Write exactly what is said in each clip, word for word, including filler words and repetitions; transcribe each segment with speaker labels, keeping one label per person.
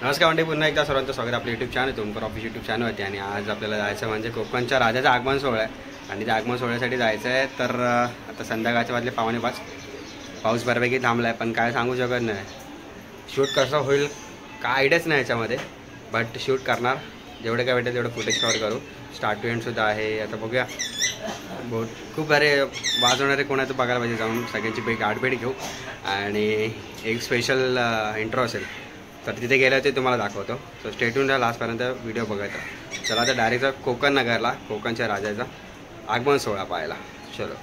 Speaker 1: नमस्कार मंडळी, पुन्हा एकदा सर्वांचं स्वागत आपल्या YouTube channel Tumkar office YouTube चॅनलवरती. आणि आज आपल्याला जायचं म्हणजे कोकणच्या राजाचा आगमन सोहळा आहे आणि त्या आगमन सोहळ्यासाठी जायचं आहे. तर आता संध्याकाळच्या वाजले पावणे पाच, पाऊस बऱ्यापैकी थांबला आहे, पण काय सांगू शकत नाही. शूट कसं होईल काय आयडियाच नाही याच्यामध्ये, बट शूट करणार. जेवढे काय भेटेल तेवढं फुटेज कवर करू. स्टार्ट टू एंडसुद्धा आहे. आता बघूया, बहुत खूप सारे वाजवणारे कोणाचं बघायला पाहिजे. जाऊन सगळ्यांची पैकी गाठभेट घेऊ आणि एक स्पेशल इंट्रो असेल तर तिथे गेलं ते तुम्हाला दाखवतो. सो स्टे ट्यून राहा लास्टपर्यंत व्हिडिओ बघायचा. चला तर डायरेक्ट कोकण नगरला कोकणच्या राजाचा आगमन सोहळा पाहायला चलो.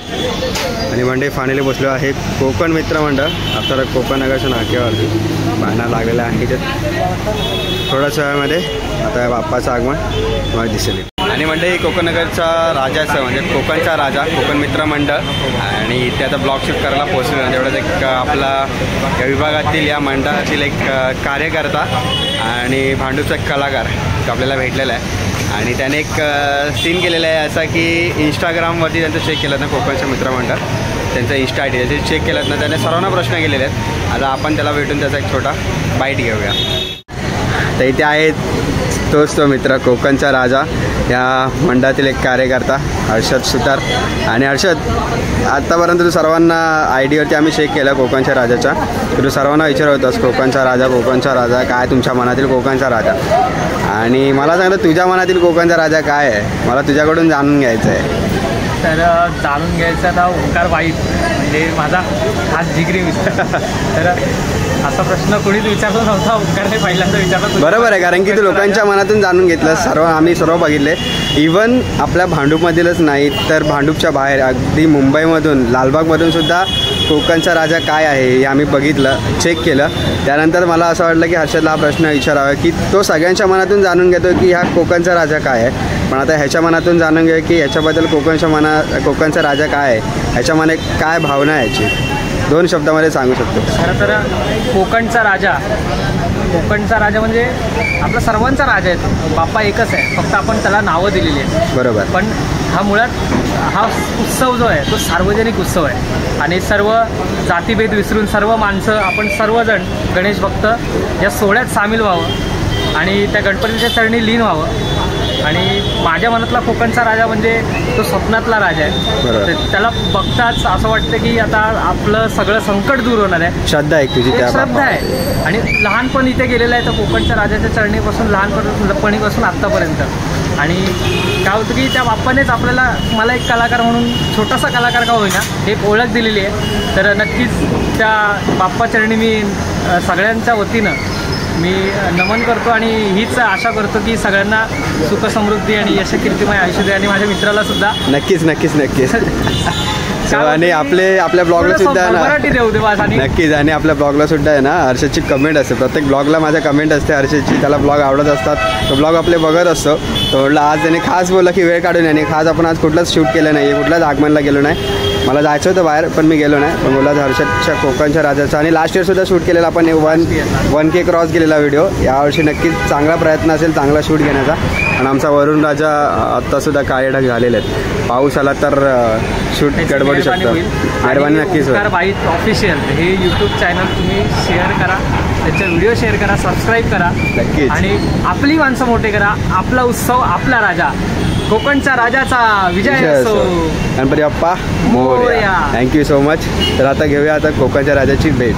Speaker 1: आणि मंडळी फायनली बसलो आहे कोकण मित्र मंडळ आता कोकण नगरच्या नाक्यावरती. पाहण्याला लागलेलं आहे ते थोड्याच वेळामध्ये आता बाप्पाचं आगमन तुम्हाला दिसेल. आणि मंडळी कोकण नगरचा राजाचं म्हणजे कोकणचा राजा कोकण मित्र मंडळ आणि इथे आता ब्लॉग शूट करायला पोहोचलो. तेवढंच एक आपला या विभागातील या मंडळातील एक कार्यकर्ता आणि भांडूपचा एक कलाकार तो आपल्याला भेटलेला आहे. आणि त्याने एक सीन केलेला आहे असा की इंस्टाग्रामवरती त्यांचं चेक केलं ना कोकणचं मित्रमंडळ त्यांचं इन्स्टा आय डी त्याचे चेक केलं ना त्याने सर्वांना प्रश्न केलेले आहेत. आता आपण त्याला भेटून त्याचा एक छोटा बाईट घेऊया. तर इथे आहेत तोच तो मित्र कोकणचा राजा या मंडळातील एक कार्यकर्ता हर्षद सुतार. आणि हर्षद, आत्तापर्यंत तू सर्वांना आय डीवरती आम्ही चेक केलं कोकणच्या राजाचा, तू सर्वांना विचारत होतास कोकणचा राजा कोकणचा राजा काय तुमच्या मनातील कोकणचा राजा. आणि मला सांगितलं तुझ्या मनातील कोकणचा राजा काय आहे, मला तुझ्याकडून जाणून घ्यायचं आहे.
Speaker 2: तर जाणून घ्यायचं आता ओंकार वाईट म्हणजे माझा खास जिगरी मित्र. तर असा प्रश्न कोणीच विचारला नव्हता, ओंकारने पहिल्यांदा विचारला.
Speaker 1: बरोबर आहे, कारण की तू लोकांच्या मनातून जाणून घेतलं. सर्व आम्ही सर्व बघितले, इवन आपल्या भांडूपमधीलच नाही तर भांडूपच्या बाहेर अगदी मुंबईमधून लालबागमधून सुद्धा कोकणचा राजा काय आहे हे आम्ही बघितलं, चेक केलं. त्यानंतर मला असं वाटलं की हर्षदला हा प्रश्न विचारावा की तो सगळ्यांच्या मनातून जाणून घेतो की हा कोकणचा राजा काय आहे, पण आता ह्याच्या मनातून जाणून घ्या की ह्याच्याबद्दल कोकणच्या मना कोकणचा राजा काय आहे, ह्याच्या मनात काय भावना आहे याची दोन शब्दामध्ये सांगू शकतो.
Speaker 2: खरं तर कोकणचा राजा कोकणचा राजा म्हणजे आपला सर्वांचा राजा आहे. बाप्पा एकच आहे, फक्त आपण त्याला नावं दिलेली आहेत.
Speaker 1: बरोबर.
Speaker 2: पण हा मुळात हा उत्सव जो आहे तो सार्वजनिक उत्सव आहे आणि सर्व जातीभेद विसरून सर्व माणसं आपण सर्वजण गणेश भक्त या सोहळ्यात सामील व्हावं आणि त्या गणपतीच्या चरणी लीन व्हावं. आणि माझ्या मनातला कोकणचा राजा म्हणजे तो स्वप्नातला राजा आहे. त्याला बघताच असं वाटतं की आता आपलं सगळं संकट दूर होणार आहे.
Speaker 1: श्रद्धा आहे तुझी, त्या
Speaker 2: श्रद्धा आहे. आणि लहानपण इथे गेलेलं आहे तर कोकणच्या राजाच्या चरणीपासून लहानपणीपासून आत्तापर्यंत. आणि काय होतं की त्या बाप्पानेच आपल्याला मला एक कलाकार म्हणून छोटासा कलाकार का होईना एक ओळख दिलेली आहे. तर नक्कीच त्या बाप्पा चरणी मी सगळ्यांच्या वतीनं मी नमन करतो आणि हीच आशा करतो की सगळ्यांना सुख समृद्धी आणि यश कीर्तिमय आयुष्य दे. आणि माझ्या मित्राला सुद्धा
Speaker 1: नक्कीच नक्कीच नक्कीच आणि आपले आपल्या ब्लॉगला सुद्धा
Speaker 2: मराठी देऊ दे बस. आणि
Speaker 1: नक्कीच आणि आपल्या ब्लॉगला सुद्धा आहे ना हर्षदची कमेंट असते, प्रत्येक ब्लॉगला माझ्या कमेंट असते हर्षदची, त्याला ब्लॉग आवडत असतात, तो ब्लॉग आपले बघत असतो. तो म्हटलं आज त्याने खास बोलला की वेळ काढून आणि खास आपण आज कुठलाच शूट केलं नाही, कुठलाच आगमनला गेलो नाही. मला जायचं होतं बाहेर पण मी गेलो नाही. पण बोला हर्षदच्या कोकणच्या राजाचा आणि लास्ट इयरसुद्धा शूट केलेला आपण वन वन के क्रॉस गेलेला व्हिडिओ. यावर्षी नक्कीच चांगला प्रयत्न असेल चांगला शूट घेण्याचा. आणि आमचा वरुण राजा आत्तासुद्धा काळे ढग झालेले आहेत, पाऊस आला तर शूट गडबडू शकतं. मेहरबानी नक्कीच.
Speaker 2: ओंकार वाईट ऑफिशियल हे यूट्यूब चॅनल तुम्ही शेअर करा, त्याचे व्हिडिओ शेअर करा, सबस्क्राईब करा
Speaker 1: नक्कीच.
Speaker 2: आणि आपली माणसं मोठे करा. आपला उत्सव आपला राजा कोकणच्या राजाचा विजय असो.
Speaker 1: गणपती बाप्पा मोरया. Thank you so much. तर आता घेऊया आता कोकणच्या राजाची भेट.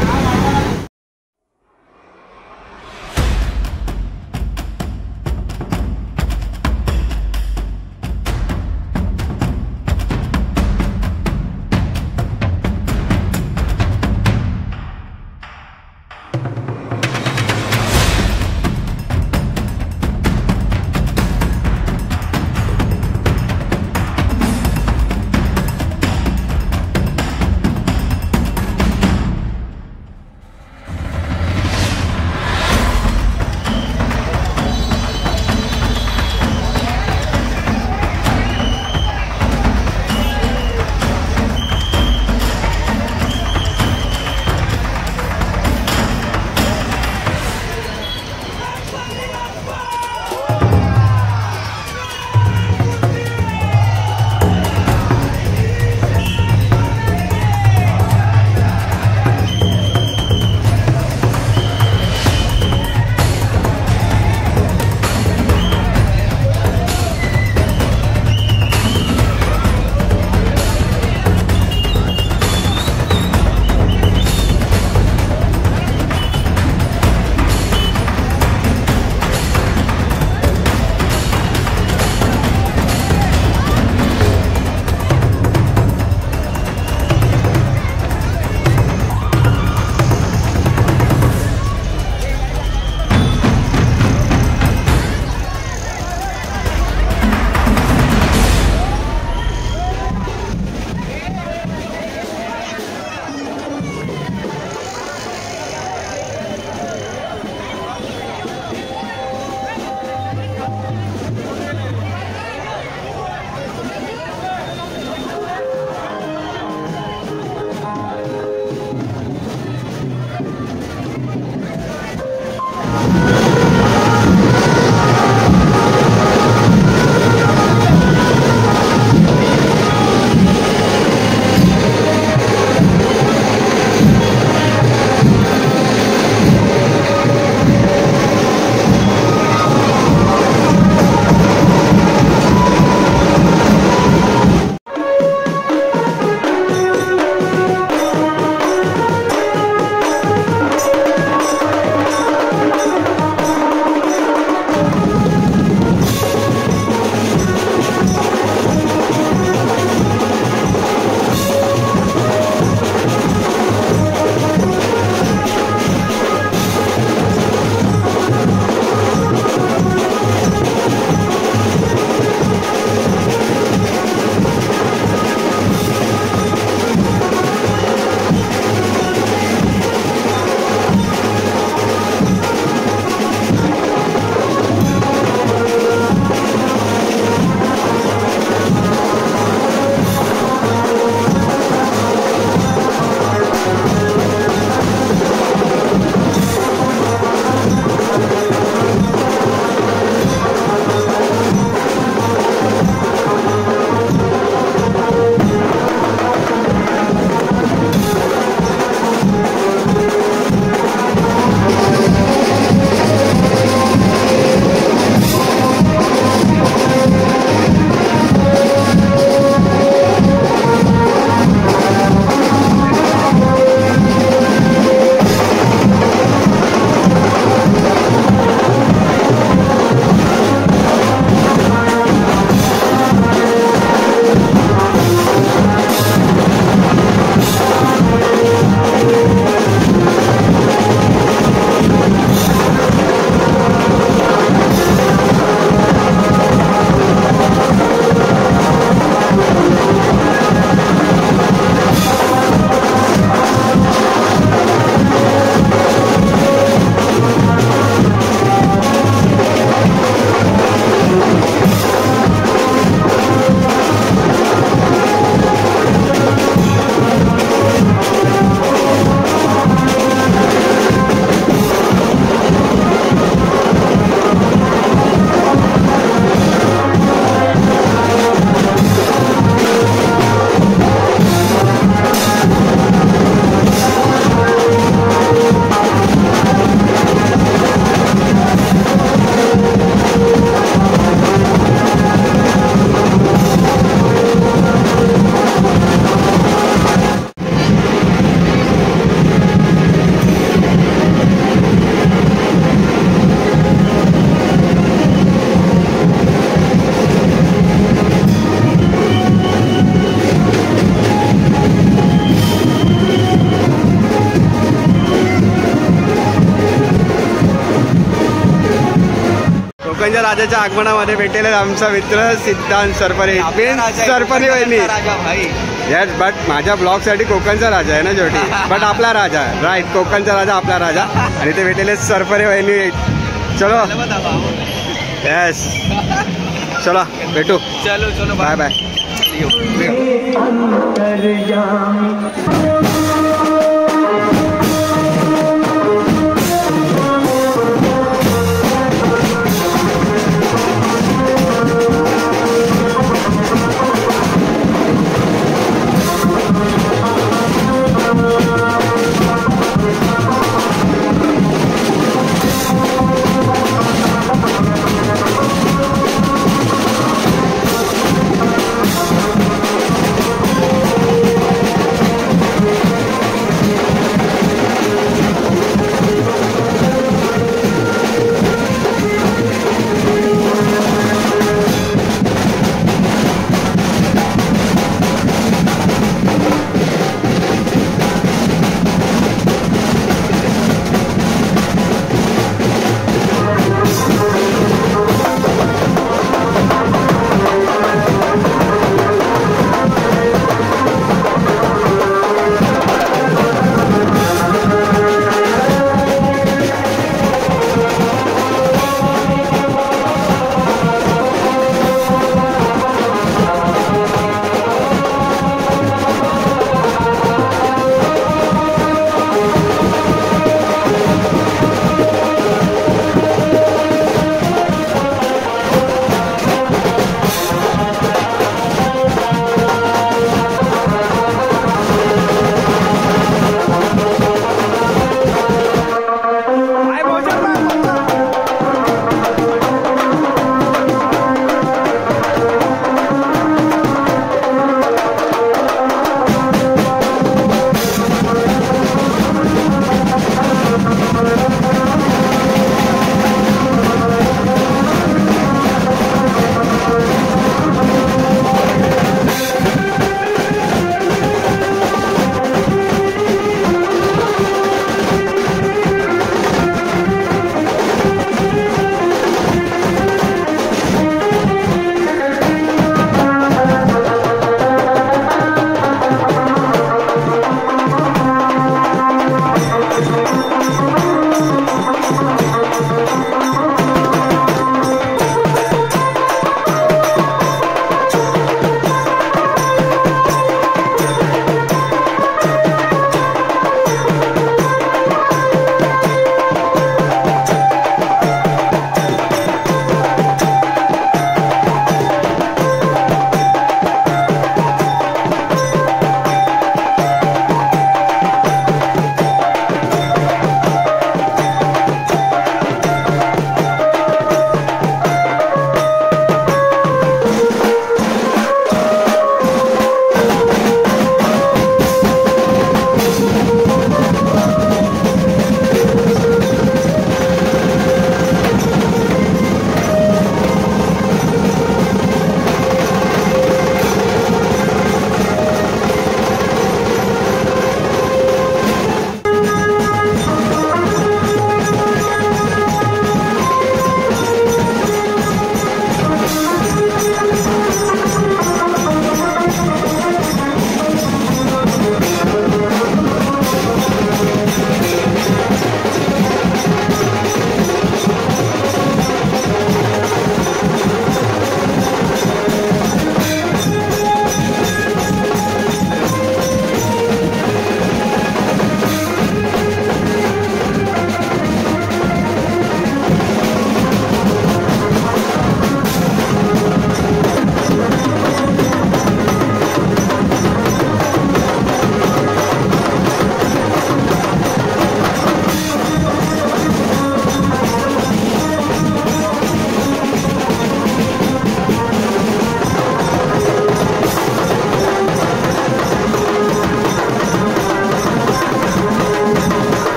Speaker 1: कोकणच्या राजाच्या आगमनामध्ये भेटेल आमचा मित्र सिद्धांत सरपणे सरपणे वहिनी. येस, बट माझ्या ब्लॉगसाठी कोकणचा राजा आहे ना शेवटी, बट आपला राजा राईट, कोकणचा राजा आपला राजा. आणि ते भेटेले सरपणे वहिनी. चलो येस, चलो भेटू.
Speaker 2: चलो चलो
Speaker 1: बाय बाय.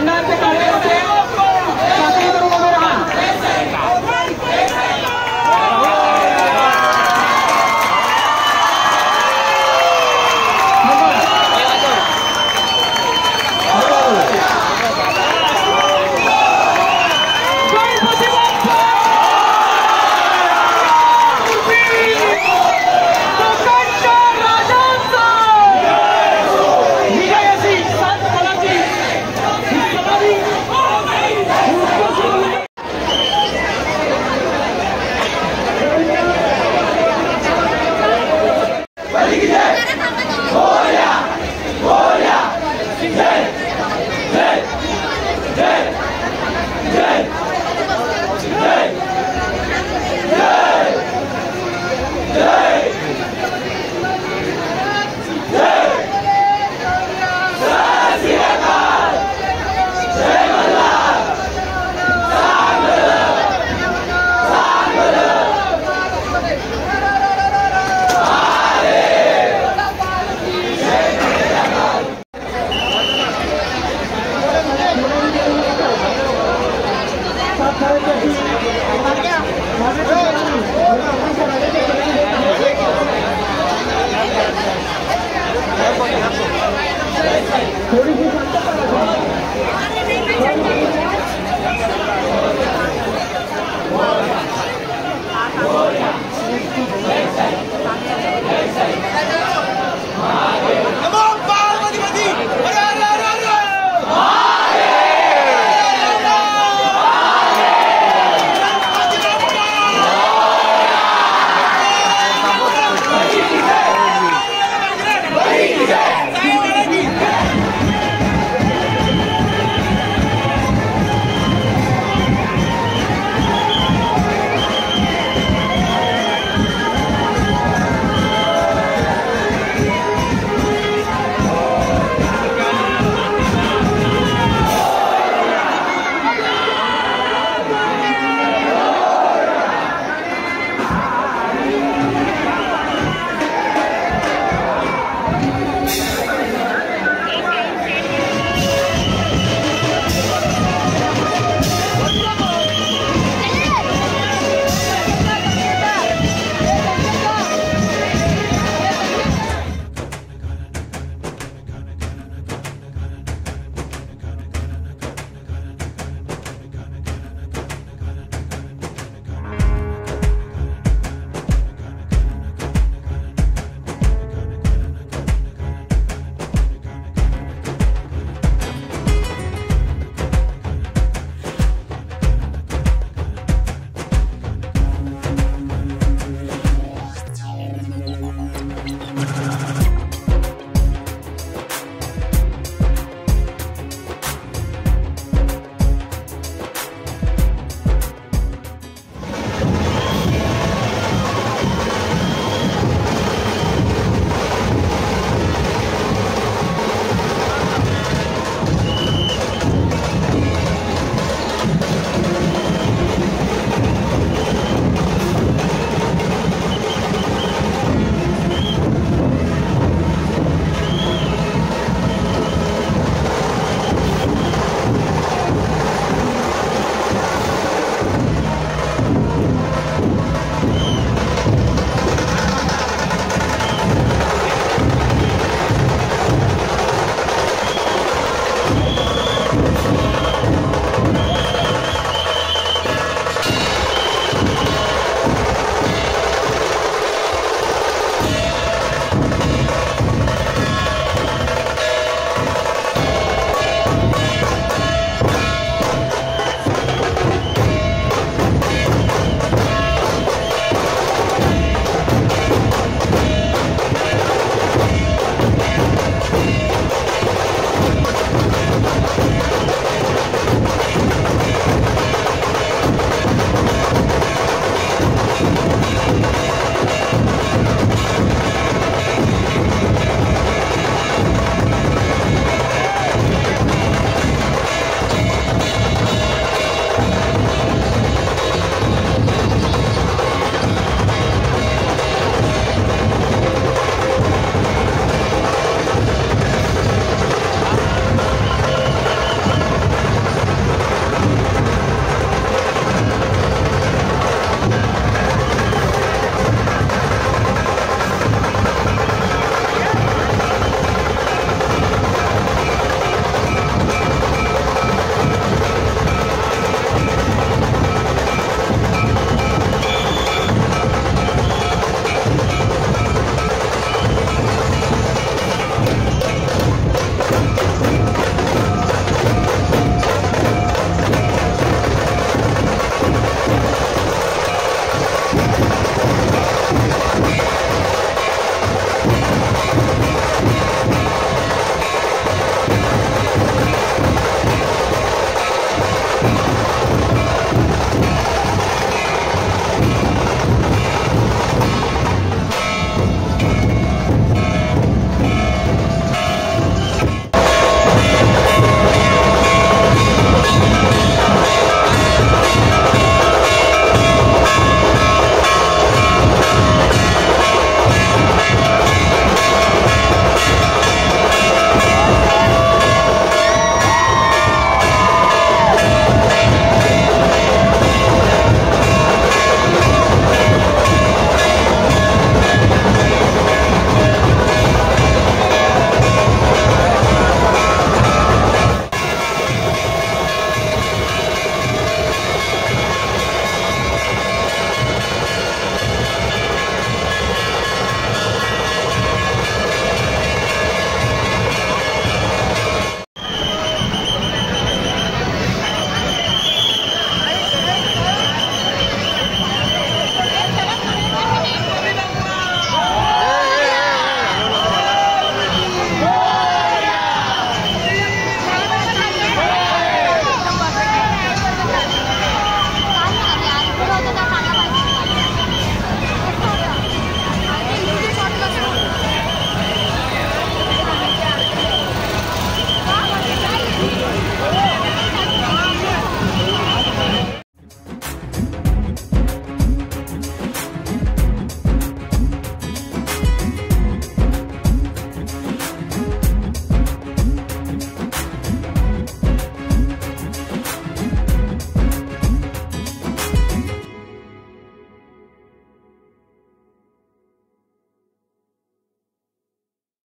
Speaker 2: तोंडावरचे